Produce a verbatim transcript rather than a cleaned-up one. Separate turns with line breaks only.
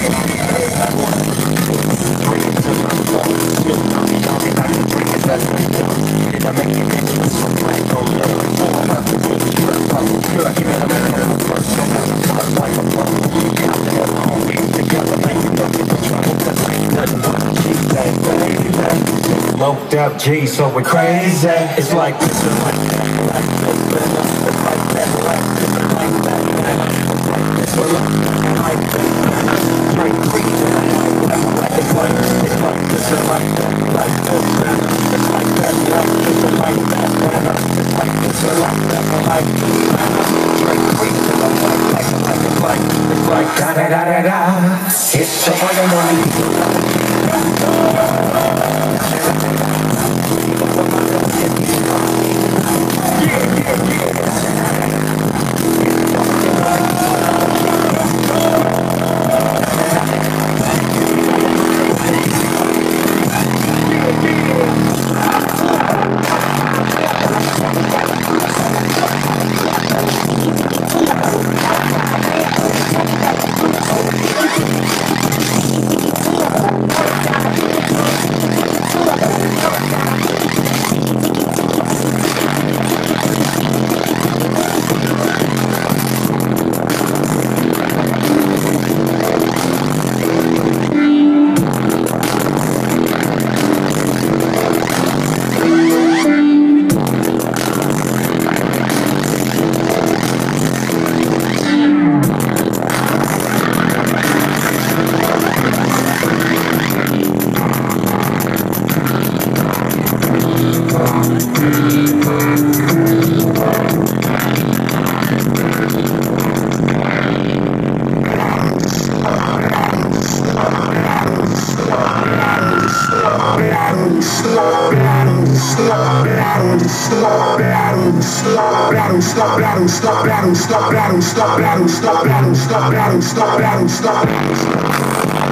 Loped up G, so we're crazy. It's like this, it's like that, like this, it's like that, like this, it's like that, like this, it's like that, like crazy, it's like it's like this, it's like that, like this, it's like that, like this, it's like that, it's like this, it's like that, like like crazy, like like like it's like it's like da da da da da. It's the one and only. Stop, battle, stop, battle, stop, battle, stop, battle, stop, battle, stop, battle, stop, battle, stop, battle, stop, battle, stop.